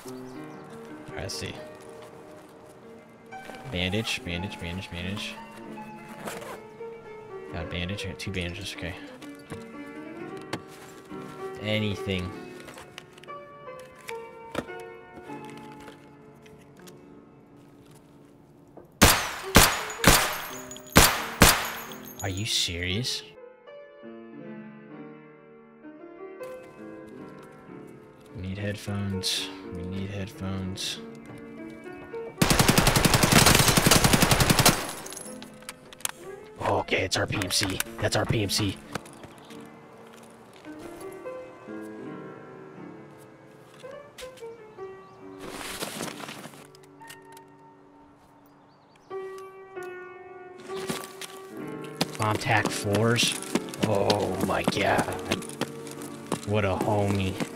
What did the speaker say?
Alright, let's see. Bandage, bandage, bandage, bandage. Got a bandage. I got 2 bandages. Okay. Anything. Are you serious? We need headphones. We need headphones. Okay, it's our PMC. That's our PMC. Bomb tac 4s. Oh my god. What a homie.